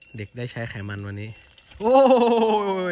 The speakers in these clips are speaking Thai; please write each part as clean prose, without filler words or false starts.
เด็กได้ใช้ไขมันวันนี้โอ้ย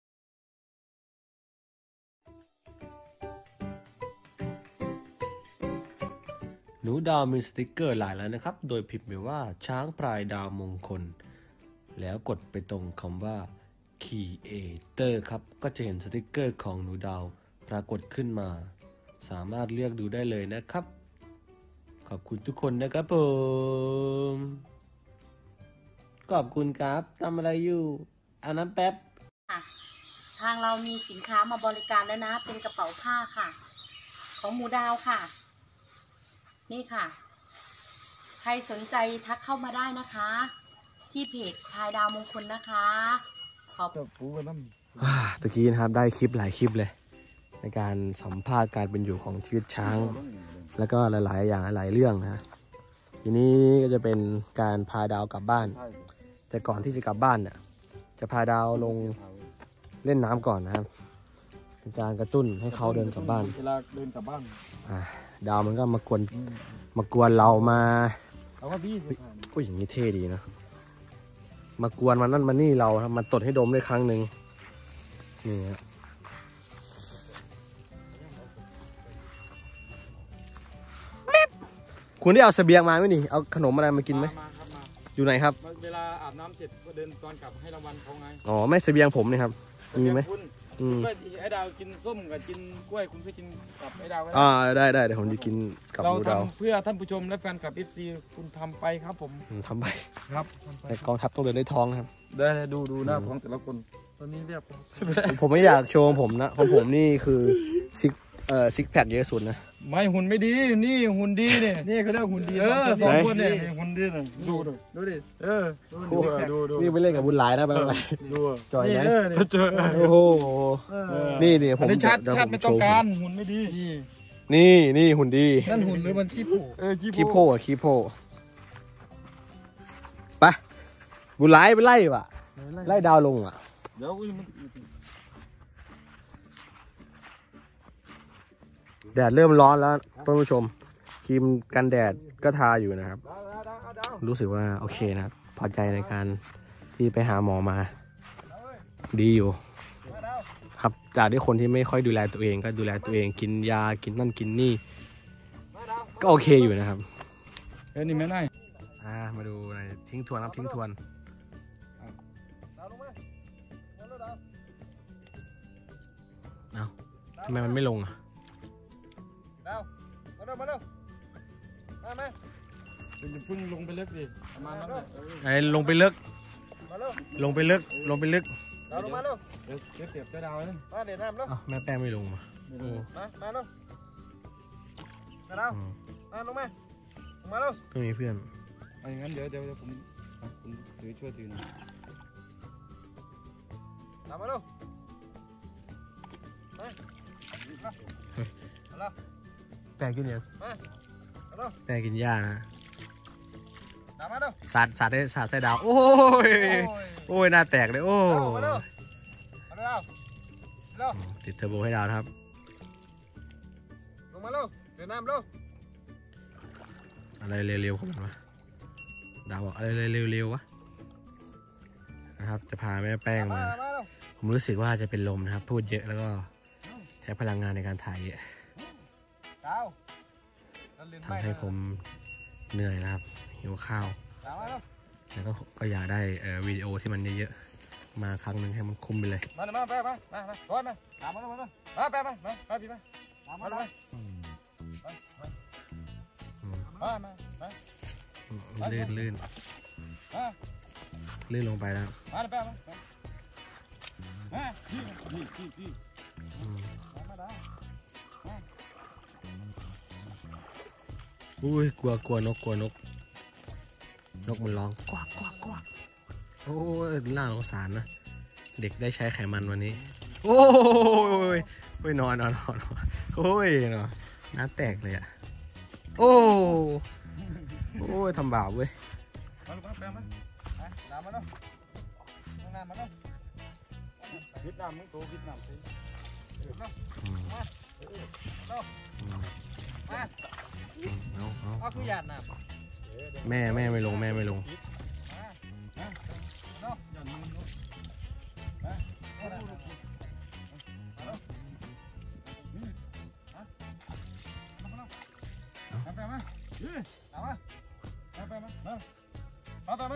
หนูดาวมีสติกเกอร์หลายแล้วนะครับโดยพิมพ์ไปว่าช้างพลายดาวมงคลแล้วกดไปตรงคำว่า Creator ครับก็จะเห็นสติกเกอร์ของหนูดาวปรากฏขึ้นมาสามารถเลือกดูได้เลยนะครับขอบคุณทุกคนนะครับผมขอบคุณครับทำอะไรอยู่เอาน้ำแป๊บทางเรามีสินค้ามาบริการแล้วนะเป็นกระเป๋าผ้าค่ะของหมูดาวค่ะนี่ค่ะใครสนใจทักเข้ามาได้นะคะที่เพจพลายดาวมงคลนะคะขอบคุณตะกี้นะครับได้คลิปหลายคลิปเลยในการสัมภาษณ์การเป็นอยู่ของชีวิตช้างแล้วก็หลายๆอย่างหลายเรื่องนะทีนี้ก็จะเป็นการพาดาวกลับบ้านแต่ก่อนที่จะกลับบ้านเนี่ยจะพาดาวลงเล่นน้ำก่อนนะครับเป็นการกระตุ้นให้เขาเดินกลับบ้านเวลาเดินกลับบ้านดาวมันก็มากวนเรามาเอาว่าพี่อุ้ยอย่างนี้เท่ดีนะมากวนมันนั่นมานี่เราครับมาตดให้ดมได้ครั้งหนึ่งนี่ฮะคุณได้เอาเสบียงมาไหมนี่เอาขนมอะไรมากินไหมอยู่ไหนครับเวลาอาบน้ำเสร็จก็เดินตอนกลับให้รางวัลเขาไงอ๋อไม่เสบียงผมนี่ครับมีไหมไอ้ดาวกินส้มกับกินกล้วยคุณจะกินกับไอ้ดาวได้เดี๋ยวผมจะกินกับดูดาวเพื่อท่านผู้ชมและแฟนคลับ FC คุณทำไปครับผมทำไปครับแต่กองทัพต้องเดินด้วยท้องนะครับได้ดูหน้าของแต่ละคนตอนนี้เรียบผมไม่อยากโชว์ผมนะของผมนี่คือซิกแพคเยอะสุดนะไม่หุ่นไม่ดีนี่หุ่นดีเนี่ยนี่เขาเรียกหุ่นดีสองคนเนี่ยหุ่นดีนะดูดิดูนี่ไปเล่นกับบุญหลายนะไปอะไรดูจ่อยนะโอ้โหนี่ผมชัดไม่ต้องการหุ่นไม่ดีนี่หุ่นดีนั่นหุ่นหรือมันขี้โผล่ขี้โผล่ไปบุญหลายไปไล่ว่ะไล่ดาวลงอ่ะเดี๋ยวแดดเริ่มร้อนแล้วท่านผู้ชมครีมกันแดดก็ทาอยู่นะครับรู้สึกว่าโอเคนะครับพอใจในการที่ไปหาหมอมาดีอยู่ครับจากที่คนที่ไม่ค่อยดูแลตัวเองก็ดูแลตัวเองกินยากินนั่นกินนี่ก็โอเคอยู่นะครับนี่ไม่ได้มาดูในทิ้งทวนครับทิ้งทวนเอาทำไมมันไม่ลงอ่ะมาเร็วพึ่งลงไปลึกดิประมาณนั้นลงไปลึกลงไปลึกดาวลงมาเร็วเดี๋ยวเสียบเจ้าดาวเลยมาเดี๋ยวน้ำเร็วแม่แป้งไม่ลงมามาเร็วดาวลงมาเร็วเพื่อนมีเพื่อนงั้นเดี๋ยวผมช่วยถือหน่อยดาวมาเร็วแป้งกินยังแป้งกินหญ้านะสาดใส่ดาวโอ้ยหน้าแตกเลยโอ้ติดเทอร์โบให้ดาวนะครับลงมาเร็วเดี๋ยวน้ำเร็วอะไรเร็วๆของมันวะดาวบอกอะไรเร็วๆวะนะครับจะพาแม่แป้งมาผมรู้สึกว่าจะเป็นลมนะครับพูดเยอะแล้วก็ใช้พลังงานในการถ่ายเยอะทำให้ผมเหนื่อยนะครับหิวข้าวแล้วก็อยากได้วิดีโอที่มันเยอะๆมาครั้งหนึ่งให้มันคุ้มไปเลยมาไปร้อนมาตามมาไปพี่มาเลยลื่นลงไปแล้วอุ้ยกลัวนกมันร้องกวักโอ้ยน่าสงสารนะเด็กได้ใช้ไขมันวันนี้โอ้ยนอนโอ้ยเนาะน้าแตกเลยอ่ะโอ้ยทำบาปเว้ยวิดน้ำมึงโตวิดน้ำสิเอาแม่ไม่ลงเอามาไปมาเอาไปมา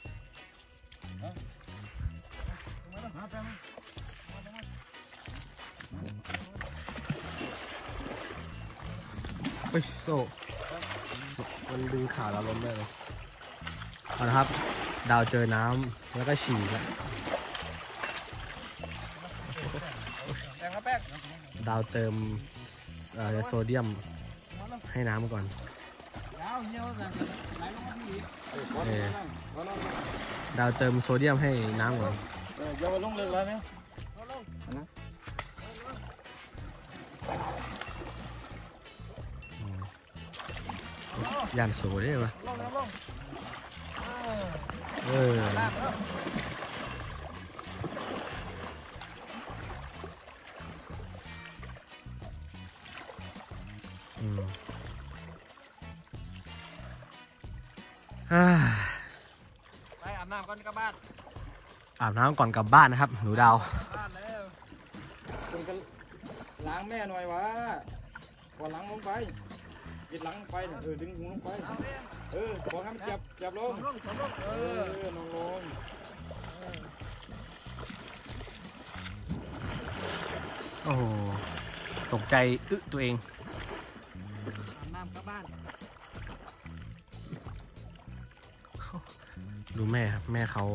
เฮ้ยโซ่มันดึงขาเราล้มได้เลยเอาละครับดาวเจอน้ำแล้วก็ฉี่แล้วดาวเติมโซเดียมให้น้ำก่อนดาวเติมโซเดียมให้น้ำก่อนอย่ามาลงเลยเลยไหมยันโซได้ปะไปอาบน้ำก่อนกลับบ้านอาบน้ำก่อนกลับบ้านนะครับหนูดาวบ้านแล้วคุณก็ล้างแม่หน่อยวะก่อนล้างลงไปกิดล้างไปดึงหูลงไปขอให้มันจับลงนอนลงโอ้โหตกใจตัวเองอาบน้ำกลับบ้านดูแม่ครับแม่เขา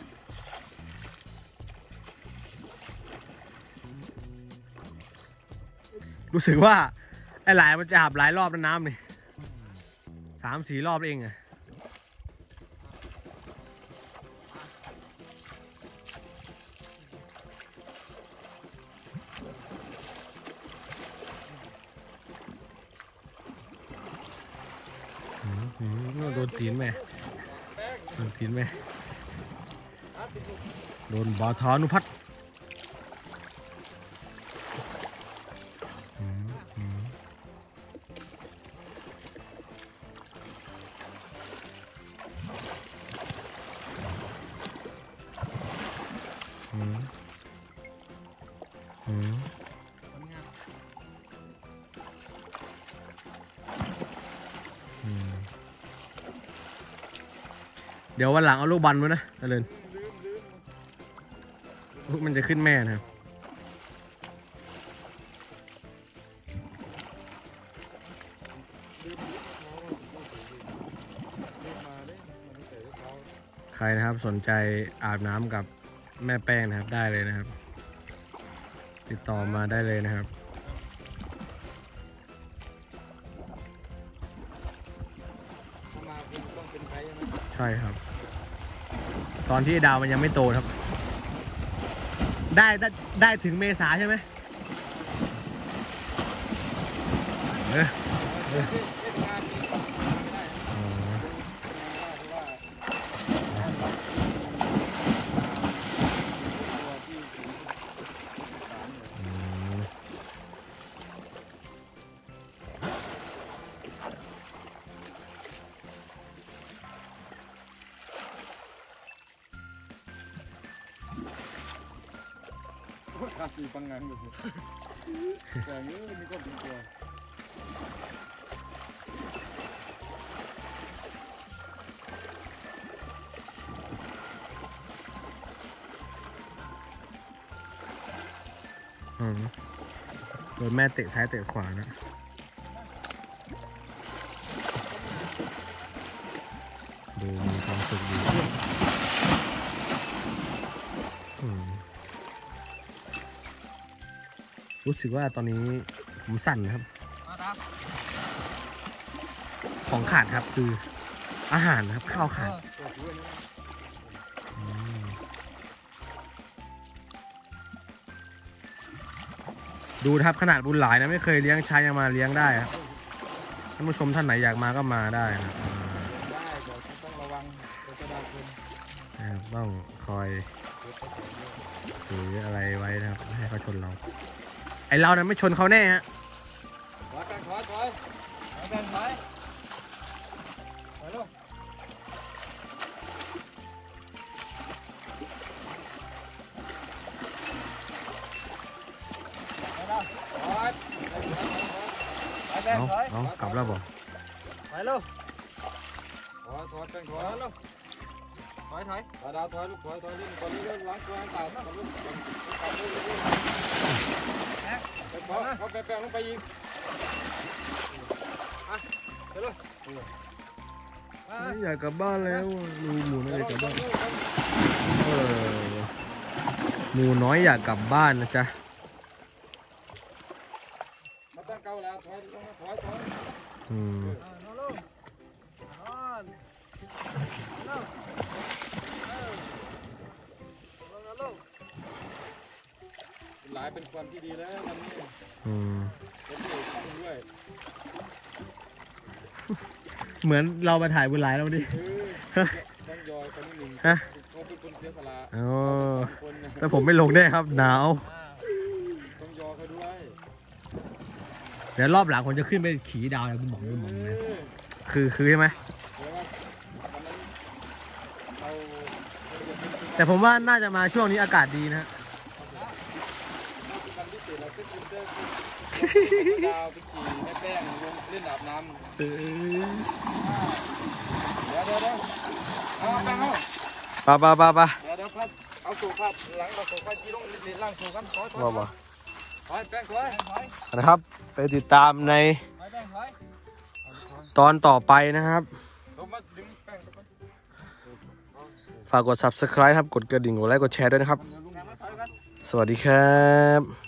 รู้สึกว่าไอ้หลายมันจะอาบหลายรอบแล้วน้ำนี่3-4 รอบเองอะโดนตีนแม่โดนตีนแม่โดนบอทอนุพัฒน์เดี๋ยววันหลังเอาลูกบอลมานะเจริญลูกมันจะขึ้นแม่นะครับใครนะครับสนใจอาบน้ำกับแม่แป้งนะครับได้เลยนะครับติดต่อมาได้เลยนะครับใช่ครับตอนที่ดาวมันยังไม่โตครับได้ถึงเมษาใช่ไหม kasih pangan gitu. Yang ini kok gitu. โดนแม่เตะซ้ายเตะขวานะดูมีความสุขดีรู้สึกว่าตอนนี้ผมสั่นนะครับของขาดครับคืออาหารนะครับข้าวขาดดูครับขนาดบุญหลายนะไม่เคยเลี้ยงชายยังมาเลี้ยงได้ครับท่านผู้ชมท่านไหนอยากมาก็มาได้นะได้ต้องระวังต้องคอยถืออะไรไว้นะครับให้เขาชนเราไอเราเนี่ยไม่ชนเขาแน่ฮะถอยกันถอยลูกเอากลับแล้วบอกไปลูกอยแป้งถอยแล้วถอยดาวถอยลูกถอยลิ้นก่อนเรื่องล้างตัวให้สะอาดก่อนลูกเขาแป้งลงไปอีกเดี๋ยวอยากกลับบ้านแล้วดูหมูน้อยอยากกลับบ้านหมูน้อยอยากกลับบ้านนะจ๊ะมาตั้งเกาแล้วถอยหลายเป็นความที่ดีแล้ววันนี้เป็นที่ทำด้วยเหมือนเรามาถ่ายบนไลน์แล้วดิต้องยอยคนหนึ่งเขาเป็นคนเสียสละแต่ผมไม่ลงแน่ครับหนาวต้องยอเขาด้วยเดี๋ยวรอบหลังผมจะขึ้นไปขี่ดาวแล้วบุ๋มนะคือใช่ไหมแต่ผมว่าน่าจะมาช่วงนี้อากาศดีนะดาวไปขี่แม่แป้งเล่นอาบน้ำเดี๋ยวเอาแป้งเอาปะเดี๋ยวพัดเอาสูบพัดหลังเราสูบพัดจีลงเล่นล่างสูบกันถอยแป้งถอยนะครับไปติดตามในตอนต่อไปนะครับฝากกด subscribe ครับกดกระดิ่งกดไลค์กดแชร์ด้วยนะครับสวัสดีครับ